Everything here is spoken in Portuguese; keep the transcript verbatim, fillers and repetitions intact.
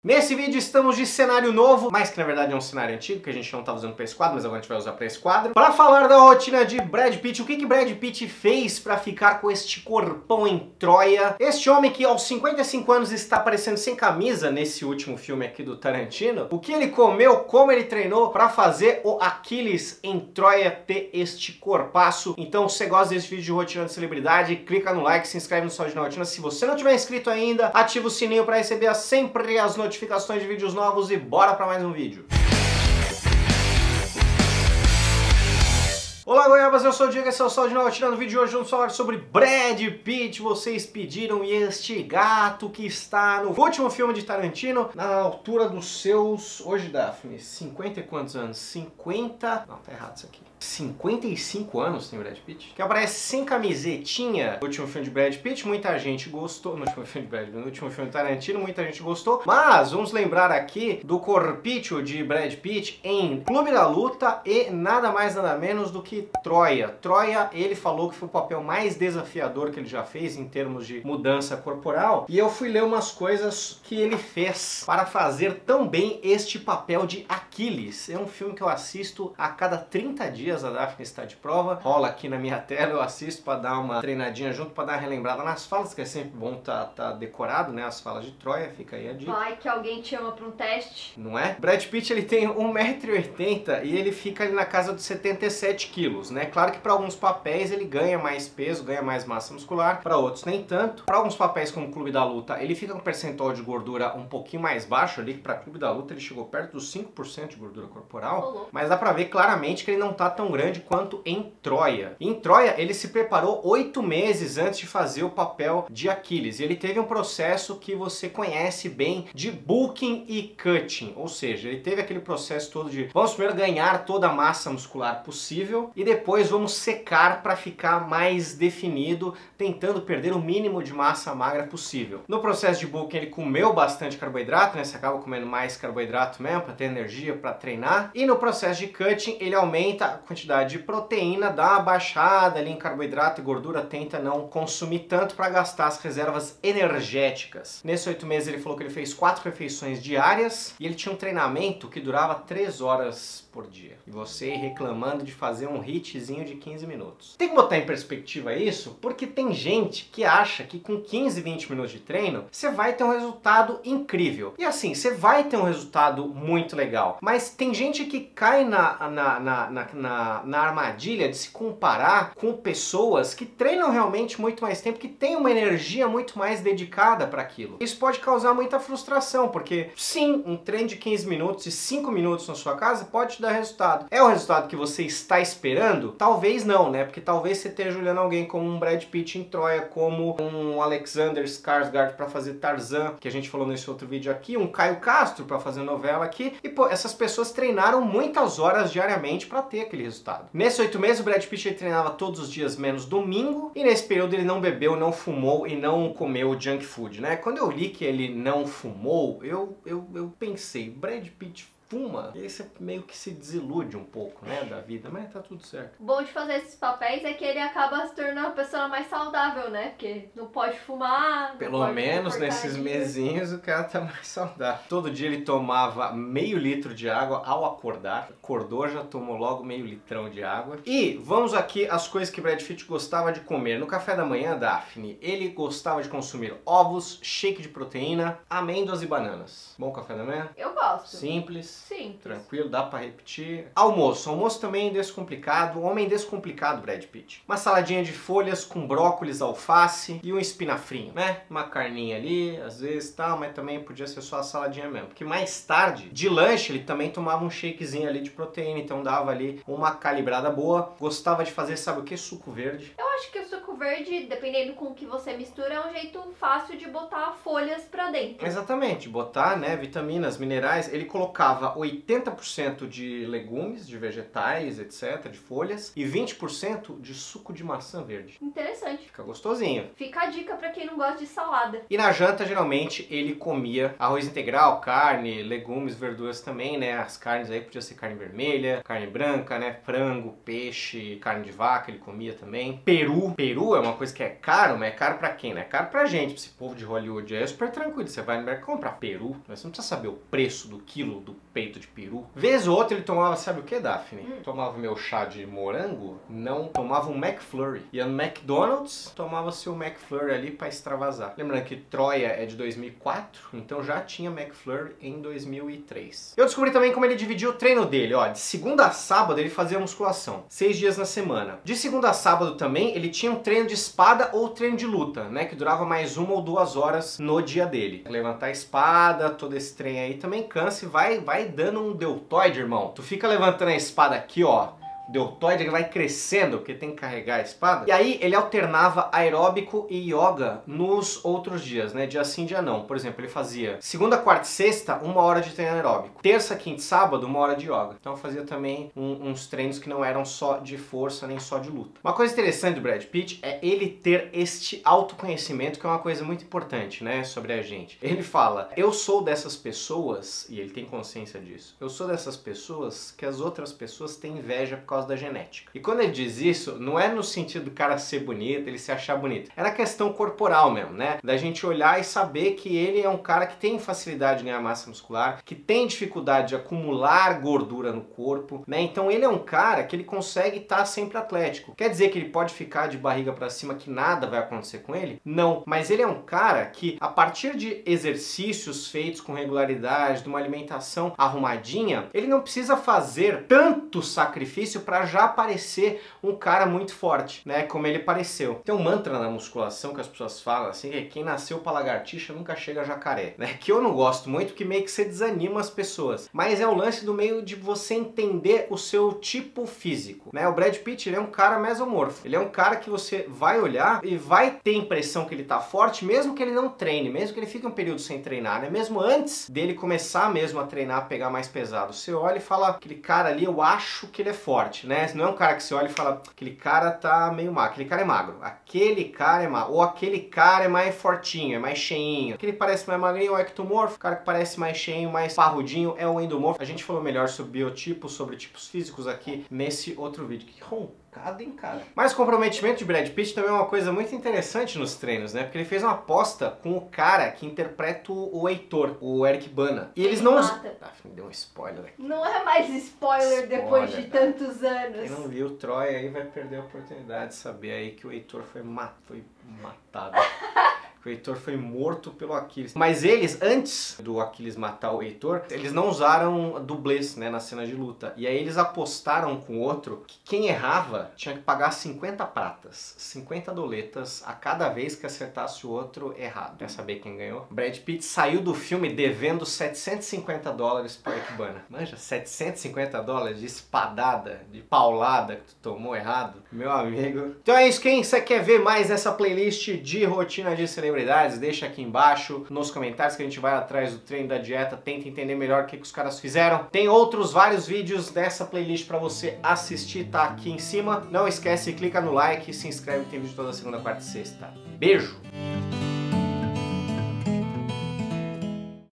Nesse vídeo estamos de cenário novo, mas que na verdade é um cenário antigo, que a gente não tá usando pra esse quadro, mas agora a gente vai usar pra esse quadro, para falar da rotina de Brad Pitt. O que que Brad Pitt fez pra ficar com este corpão em Troia? Este homem que aos cinquenta e cinco anos está aparecendo sem camisa nesse último filme aqui do Tarantino. O que ele comeu, como ele treinou pra fazer o Aquiles em Troia ter este corpaço. Então, se você gosta desse vídeo de rotina de celebridade, clica no like, se inscreve no Saúde na Rotina. Se você não tiver inscrito ainda, ativa o sininho pra receber sempre as notificações de vídeos novos e bora pra mais um vídeo. Olá, goiabas, eu sou o Diego, esse é o Saúde na Rotina. No vídeo de hoje vamos falar sobre Brad Pitt. Vocês pediram, e este gato que está no último filme de Tarantino, na altura dos seus... Hoje, Daphne, cinquenta e quantos anos? cinquenta... Não, tá errado isso aqui. cinquenta e cinco anos tem o Brad Pitt, que aparece sem camisetinha no último filme de Brad Pitt. Muita gente gostou, no último filme de Brad Pitt, no último filme de Tarantino, muita gente gostou, mas vamos lembrar aqui do corpício de Brad Pitt em Clube da Luta e nada mais nada menos do que Troia. Troia, ele falou que foi o papel mais desafiador que ele já fez em termos de mudança corporal, e eu fui ler umas coisas que ele fez para fazer tão bem este papel de Aquiles. É um filme que eu assisto a cada trinta dias. A Daphne está de prova, rola aqui na minha tela, eu assisto para dar uma treinadinha junto, para dar uma relembrada nas falas, que é sempre bom tá, tá decorado, né, as falas de Troia, fica aí a dica. Vai que alguém te chama para um teste. Não é? Brad Pitt, ele tem um metro e oitenta e ele fica ali na casa dos setenta e sete quilos, né? Claro que para alguns papéis ele ganha mais peso, ganha mais massa muscular, para outros nem tanto. Para alguns papéis como Clube da Luta, ele fica com um percentual de gordura um pouquinho mais baixo ali, que para Clube da Luta ele chegou perto dos cinco por cento de gordura corporal, Olô. Mas dá para ver claramente que ele não tá tão grande quanto em Troia. Em Troia, ele se preparou oito meses antes de fazer o papel de Aquiles. E ele teve um processo que você conhece bem de bulking e cutting. Ou seja, ele teve aquele processo todo de vamos primeiro ganhar toda a massa muscular possível e depois vamos secar para ficar mais definido, tentando perder o mínimo de massa magra possível. No processo de bulking, ele comeu bastante carboidrato, né? Você acaba comendo mais carboidrato mesmo para ter energia para treinar. E no processo de cutting, ele aumenta a quantidade de proteína, dá uma baixada ali em carboidrato e gordura, tenta não consumir tanto para gastar as reservas energéticas. Nesses oito meses ele falou que ele fez quatro refeições diárias e ele tinha um treinamento que durava três horas por dia. E você reclamando de fazer um hitzinho de quinze minutos. Tem que botar em perspectiva isso, porque tem gente que acha que com quinze, vinte minutos de treino você vai ter um resultado incrível. E assim, você vai ter um resultado muito legal, mas tem gente que cai na, na, na, na, na, na armadilha de se comparar com pessoas que treinam realmente muito mais tempo, que têm uma energia muito mais dedicada para aquilo. Isso pode causar muita frustração, porque sim, um treino de quinze minutos e cinco minutos na sua casa pode te dar resultado. É o resultado que você está esperando? Talvez não, né? Porque talvez você esteja olhando alguém como um Brad Pitt em Troia, como um Alexander Skarsgård para fazer Tarzan, que a gente falou nesse outro vídeo aqui, um Caio Castro para fazer novela aqui, e pô, essas pessoas treinaram muitas horas diariamente para ter aquele resultado. Nesses oito meses o Brad Pitt ele treinava todos os dias menos domingo, e nesse período ele não bebeu, não fumou e não comeu junk food, né? Quando eu li que ele não fumou, eu, eu, eu pensei, Brad Pitt fuma? E aí você meio que se desilude um pouco, né, da vida, mas tá tudo certo. O bom de fazer esses papéis é que ele acaba se tornando uma pessoa mais saudável, né? Porque não pode fumar. Não Pelo pode menos nesses mesinhos o cara tá mais saudável. Todo dia ele tomava meio litro de água ao acordar. Acordou, já tomou logo meio litrão de água. E vamos aqui as coisas que Brad Pitt gostava de comer. No café da manhã, Daphne, ele gostava de consumir ovos, shake de proteína, amêndoas e bananas. Bom café da manhã? Eu gosto. Simples. Sim. Tranquilo, dá pra repetir. Almoço. Almoço também descomplicado. Homem descomplicado, Brad Pitt. Uma saladinha de folhas com brócolis, alface e um espinafrinho, né? Uma carninha ali, às vezes tal, mas também podia ser só a saladinha mesmo. Porque mais tarde, de lanche, ele também tomava um shakezinho ali de proteína, então dava ali uma calibrada boa. Gostava de fazer, sabe o que? Suco verde. Eu acho que o suco verde, dependendo com o que você mistura, é um jeito fácil de botar folhas pra dentro. Exatamente, botar, né, vitaminas, minerais. Ele colocava oitenta por cento de legumes, de vegetais, etcétera, de folhas, e vinte por cento de suco de maçã verde. Interessante. Fica gostosinho. Fica a dica pra quem não gosta de salada. E na janta, geralmente, ele comia arroz integral, carne, legumes, verduras também, né? As carnes aí podia ser carne vermelha, carne branca, né? Frango, peixe, carne de vaca, ele comia também. Peru. Peru peru é uma coisa que é caro, mas é caro pra quem, né? É caro pra gente, pra esse povo de Hollywood. Aí é super tranquilo, você vai no mercado comprar peru, mas você não precisa saber o preço do quilo do peito de peru. Vez ou outra ele tomava, sabe o que, Daphne? Hum. Tomava meu chá de morango, não, tomava um McFlurry. Ia no McDonald's, tomava seu McFlurry ali pra extravasar. Lembrando que Troia é de dois mil e quatro, então já tinha McFlurry em dois mil e três. Eu descobri também como ele dividia o treino dele, ó. De segunda a sábado ele fazia musculação, seis dias na semana. De segunda a sábado também ele tinha um treino de espada ou treino de luta, né? Que durava mais uma ou duas horas no dia dele. Levantar a espada, todo esse treino aí também cansa e vai, vai dando um deltoide, irmão. Tu fica levantando a espada aqui, ó. O deltoide ele vai crescendo, porque tem que carregar a espada. E aí ele alternava aeróbico e yoga nos outros dias, né? Dia sim, dia não. Por exemplo, ele fazia segunda, quarta e sexta, uma hora de treino aeróbico. Terça, quinta e sábado, uma hora de yoga. Então fazia também um, uns treinos que não eram só de força, nem só de luta. Uma coisa interessante do Brad Pitt é ele ter este autoconhecimento, que é uma coisa muito importante, né? Sobre a gente. Ele fala, eu sou dessas pessoas, e ele tem consciência disso, eu sou dessas pessoas que as outras pessoas têm inveja por causa da genética. E quando ele diz isso, não é no sentido do cara ser bonito, ele se achar bonito. É na questão corporal mesmo, né? Da gente olhar e saber que ele é um cara que tem facilidade de ganhar massa muscular, que tem dificuldade de acumular gordura no corpo, né? Então ele é um cara que ele consegue estar sempre atlético. Quer dizer que ele pode ficar de barriga pra cima que nada vai acontecer com ele? Não. Mas ele é um cara que, a partir de exercícios feitos com regularidade, de uma alimentação arrumadinha, ele não precisa fazer tanto sacrifício para já parecer um cara muito forte, né, como ele pareceu. Tem um mantra na musculação que as pessoas falam assim, que quem nasceu pra lagartixa nunca chega a jacaré, né, que eu não gosto muito, porque meio que você desanima as pessoas, mas é o lance do meio de você entender o seu tipo físico, né. O Brad Pitt, ele é um cara mesomorfo, ele é um cara que você vai olhar e vai ter a impressão que ele tá forte, mesmo que ele não treine, mesmo que ele fique um período sem treinar, né, mesmo antes dele começar mesmo a treinar, a pegar mais pesado. Você olha e fala, aquele cara ali, eu acho que ele é forte, né? Não é um cara que você olha e fala, aquele cara tá meio magro, aquele cara é magro, aquele cara é magro, ou aquele cara é mais fortinho, é mais cheinho, aquele parece mais magrinho é o ectomorfo, o cara que parece mais cheinho, mais parrudinho é o endomorfo. A gente falou melhor sobre biotipos, sobre tipos físicos aqui nesse outro vídeo. Que roncada, hein, cara? Mas o comprometimento de Brad Pitt também é uma coisa muito interessante nos treinos, né? Porque ele fez uma aposta com o cara que interpreta o Heitor, o Eric Bana. E eles não... Ah, me deu um spoiler aqui. Não é mais spoiler, spoiler depois de tá? tantos anos. Quem não viu Troia aí vai perder a oportunidade de saber aí que o Heitor foi, ma foi matado. O Heitor foi morto pelo Aquiles. Mas eles, antes do Aquiles matar o Heitor, eles não usaram dublês, né, na cena de luta. E aí eles apostaram com o outro que quem errava tinha que pagar cinquenta pratas, cinquenta doletas a cada vez que acertasse o outro errado. Quer saber quem ganhou? Brad Pitt saiu do filme devendo setecentos e cinquenta dólares para Eric Bana. Manja, setecentos e cinquenta dólares de espadada, de paulada que tu tomou errado? Meu amigo. Então é isso, quem você quer ver mais essa playlist de rotina de celebridade? Deixa aqui embaixo nos comentários que a gente vai atrás do treino, da dieta, tenta entender melhor o que, que os caras fizeram. Tem outros vários vídeos dessa playlist para você assistir, tá aqui em cima. Não esquece, clica no like e se inscreve, tem vídeo toda segunda, quarta e sexta. Beijo!